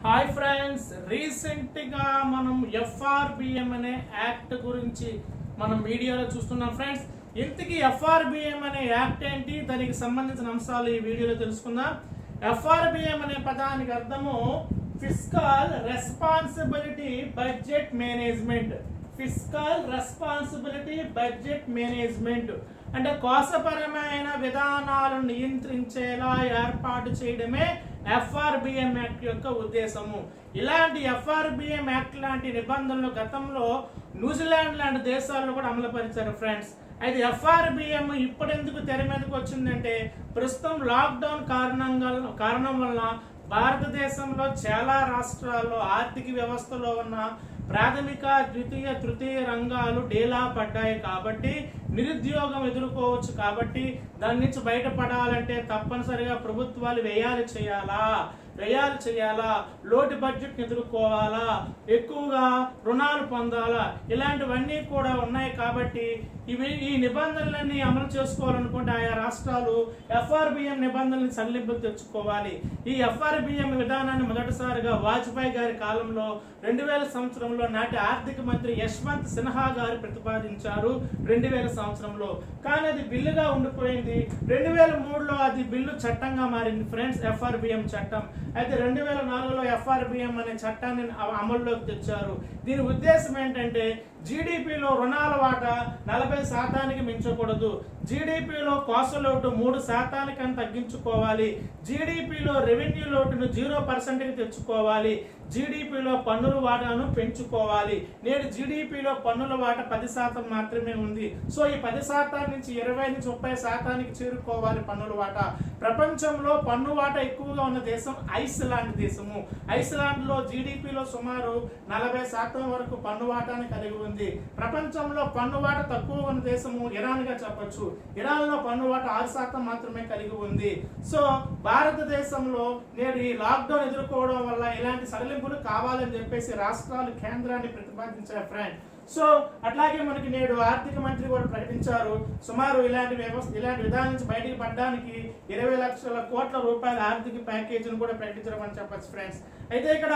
Hi friends, recent గా మనం FRBM అనే యాక్ట్ గురించి మనం వీడియోలో చూస్తున్నాం ఫ్రెండ్స్. ఇంతకీ ఎఫ్ఆర్బిఎం అనే యాక్ట్ ఏంటి, దానికి సంబంధించిన అంశాలు ఈ వీడియోలో తెలుసుకుందాం. ఎఫ్ఆర్బిఎం అనే పదానికి అర్థము fiscal responsibility budget management. Fiscal responsibility budget management అంటే కోశపరమైన విధానాలను నియంత్రించేలా ఏర్పాటు చేయడమే ఎఫ్ఆర్బిఎం యాక్ట్ యొక్క ఉద్దేశము. ఇలాంటి ఎఫ్ఆర్బిఎం యాక్ట్ లాంటి నిబంధనలు గతంలో న్యూజిలాండ్ లాంటి దేశాల్లో కూడా అమలుపరిచారు ఫ్రెండ్స్. అయితే ఎఫ్ఆర్బిఎం ఇప్పుడెందుకు తెర మీదకి వచ్చిందంటే, ప్రస్తుతం లాక్డౌన్ కారణం వల్ల భారతదేశంలో చాలా రాష్ట్రాల్లో ఆర్థిక వ్యవస్థలో ఉన్న ప్రాథమిక, ద్వితీయ, తృతీయ రంగాలు డేలా పడ్డాయి. కాబట్టి నిరుద్యోగం ఎదుర్కోవచ్చు. కాబట్టి దాని నుంచి బయటపడాలంటే తప్పనిసరిగా ప్రభుత్వాలు వ్యయాలు చేయాలా, లోటు బడ్జెట్ ఎదుర్కోవాలా, ఎక్కువగా రుణాలు పొందాలా, ఇలాంటివన్నీ కూడా ఉన్నాయి. కాబట్టి ఈ నిబంధనలన్నీ అమలు చేసుకోవాలనుకుంటే ఆయా రాష్ట్రాలు ఎఫ్ఆర్బిఎం నిబంధనలను సడలింపులు తెచ్చుకోవాలి. ఈ ఎఫ్ఆర్బిఎం విధానాన్ని మొదటిసారిగా వాజ్పేయి గారి కాలంలో 2000 సంవత్సరంలో నాటి ఆర్థిక మంత్రి యశ్వంత్ సిన్హా గారు ప్రతిపాదించారు 2000 సంవత్సరంలో. కానీ అది బిల్లుగా ఉండిపోయింది. 2003లో అది బిల్లు చట్టంగా మారింది ఫ్రెండ్స్, ఎఫ్ఆర్బిఎం చట్టం. అయితే 2004లో ఎఫ్ఆర్బిఎం అనే చట్టాన్ని అమల్లోకి తెచ్చారు. దీని ఉద్దేశం ఏంటంటే, జీడిపిలో రుణాల వాటా 40% మించకూడదు, జీడిపిలో కోస లోటు 3% తగ్గించుకోవాలి, జీడిపిలో రెవెన్యూ లోటును 0% తెచ్చుకోవాలి, జీడిపిలో పన్నుల వాటాను పెంచుకోవాలి. నేడు జీడిపిలో పన్నుల వాటా 10% మాత్రమే ఉంది. సో ఈ 10% నుంచి 20 నుంచి 30% చేరుకోవాలి పన్నుల వాటా. ప్రపంచంలో పన్ను వాటా ఎక్కువగా ఉన్న దేశం ఐస్లాండ్ దేశము. ఐస్లాండ్ లో జీడిపిలో సుమారు 40% వరకు పన్ను వాటాను కలిగి ఉంది. ప్రపంచంలో పన్ను వాటా తక్కువ ఉన్న దేశము ఇరాన్ గా చెప్పొచ్చు. ఇరాన్ లో పన్ను వాటా 6% మాత్రమే కలిగి ఉంది. సో భారతదేశంలో నేడు ఈ లాక్డౌన్ ఎదుర్కోవడం వల్ల ఇలాంటి సడలింపులు కావాలని చెప్పేసి రాష్ట్రాలు కేంద్రాన్ని ప్రతిపాదించారు ఫ్రెండ్. సో అట్లాగే మనకి నేడు ఆర్థిక మంత్రి కూడా ప్రకటించారు, సుమారు ఇలాంటి విధానం నుంచి బయటికి పడడానికి 20 లక్షల కోట్ల రూపాయల ఆర్థిక ప్యాకేజీని కూడా ప్రకటించడం అని చెప్పచ్చు ఫ్రెండ్స్. అయితే ఇక్కడ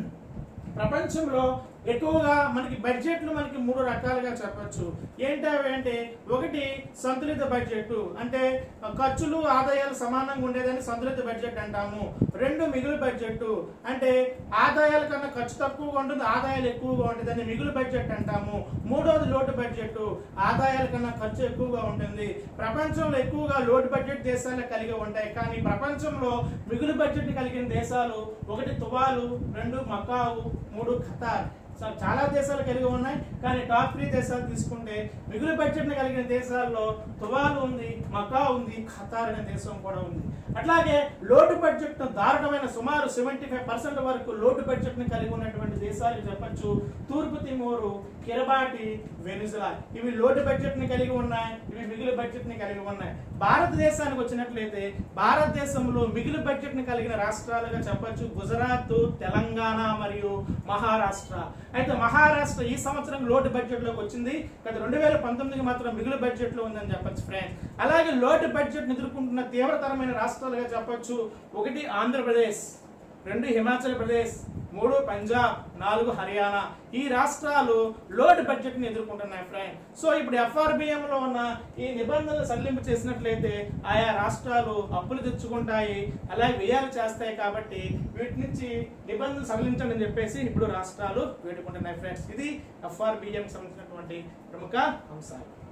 ప్రపంచంలో ఎక్కువగా మనకి బడ్జెట్లు మనకి 3 రకాలుగా చెప్పచ్చు. ఏంటవి అంటే, ఒకటి సంతులిత బడ్జెట్, అంటే ఖర్చులు ఆదాయాలు సమానంగా ఉండేదని సంతులిత బడ్జెట్ అంటాము. 2 మిగులు బడ్జెట్, అంటే ఆదాయాల కన్నా ఖర్చు తక్కువగా ఉంటుంది, ఆదాయాలు ఎక్కువగా ఉంటుందని మిగులు బడ్జెట్ అంటాము. 3వది లోటు బడ్జెట్, ఆదాయాల కన్నా ఖర్చు ఎక్కువగా ఉంటుంది. ప్రపంచంలో ఎక్కువగా లోటు బడ్జెట్ దేశాలు కలిగి ఉంటాయి. కానీ ప్రపంచంలో మిగులు బడ్జెట్ కలిగిన దేశాలు 1 తువాలు, 2 మకావు, 3 ఖతార్. చాలా దేశాలు కలిగి ఉన్నాయి. కానీ టాప్ 3 దేశాలు తీసుకుంటే మిగులు బడ్జెట్ కలిగిన దేశాల్లో తువాలు ఉంది, మకా ఉంది, ఖతార్ అనే దేశం కూడా ఉంది. అట్లాగే లోటు బడ్జెట్ దారుణమైన సుమారు 75% వరకు లోటు బడ్జెట్ ని కలిగి ఉన్నటువంటి దేశాలు చెప్పచ్చు. తూర్పు తిమోరు, కిరబాటి, వెనిజులా, ఇవి లోటు బడ్జెట్ ని కలిగి ఉన్నాయి, ఇవి మిగులు బడ్జెట్ ని కలిగి ఉన్నాయి. భారతదేశానికి వచ్చినట్లయితే భారతదేశంలో మిగులు బడ్జెట్ ని కలిగిన రాష్ట్రాలుగా చెప్పచ్చు గుజరాత్, తెలంగాణ మరియు మహారాష్ట్ర. అయితే మహారాష్ట్ర ఈ సంవత్సరం లోటు బడ్జెట్ లోకి వచ్చింది, గత 2019కి మాత్రం మిగులు బడ్జెట్ లో ఉందని చెప్పచ్చు ఫ్రెండ్స్. అలాగే లోటు బడ్జెట్ ఎదుర్కొంటున్న తీవ్రతరమైన రాష్ట్రాలుగా చెప్పచ్చు. 1 ఆంధ్రప్రదేశ్, 2 హిమాచల్ ప్రదేశ్, 3 పంజాబ్, 4 హర్యానా. ఈ రాష్ట్రాలు లోటు బడ్జెట్ ని ఎదుర్కొంటున్నాయి ఫ్రెండ్. సో ఇప్పుడు ఎఫ్ఆర్బిఎం లో ఉన్న ఈ నిబంధనలు సడలింపు చేసినట్లయితే ఆయా రాష్ట్రాలు అప్పులు తెచ్చుకుంటాయి, అలాగే వ్యయాలు చేస్తాయి. కాబట్టి వీటి నుంచి నిబంధనలు సడలించండి అని చెప్పేసి ఇప్పుడు రాష్ట్రాలు వేడుకుంటున్నాయి ఫ్రెండ్స్. ఇది ఎఫ్ఆర్బిఎం సంబంధించినటువంటి ప్రముఖ అంశాలు.